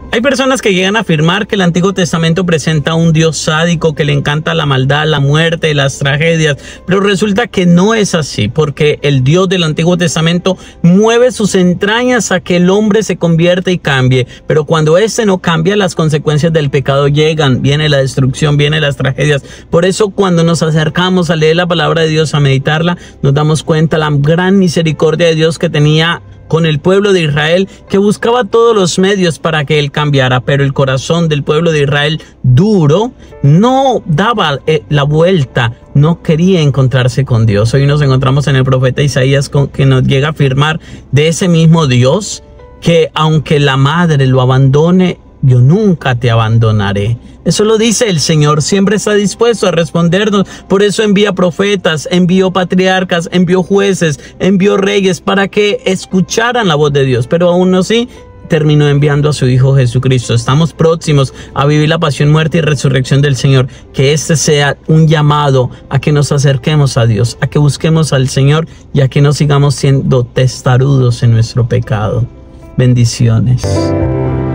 Hay personas que llegan a afirmar que el Antiguo Testamento presenta a un Dios sádico que le encanta la maldad, la muerte, las tragedias, pero resulta que no es así, porque el Dios del Antiguo Testamento mueve sus entrañas a que el hombre se convierta y cambie, pero cuando éste no cambia, las consecuencias del pecado llegan, viene la destrucción, vienen las tragedias. Por eso cuando nos acercamos a leer la palabra de Dios, a meditarla, nos damos cuenta la gran misericordia de Dios que tenía con el pueblo de Israel, que buscaba todos los medios para que él cambiara, pero el corazón del pueblo de Israel duro no daba la vuelta, no quería encontrarse con Dios. Hoy nos encontramos en el profeta Isaías que nos llega a afirmar de ese mismo Dios que aunque la madre lo abandone, yo nunca te abandonaré. Eso lo dice el Señor, siempre está dispuesto a respondernos. Por eso envía profetas, envió patriarcas, envió jueces, envió reyes para que escucharan la voz de Dios. Pero aún así, terminó enviando a su Hijo Jesucristo. Estamos próximos a vivir la pasión, muerte y resurrección del Señor. Que este sea un llamado a que nos acerquemos a Dios, a que busquemos al Señor y a que no sigamos siendo testarudos en nuestro pecado. Bendiciones.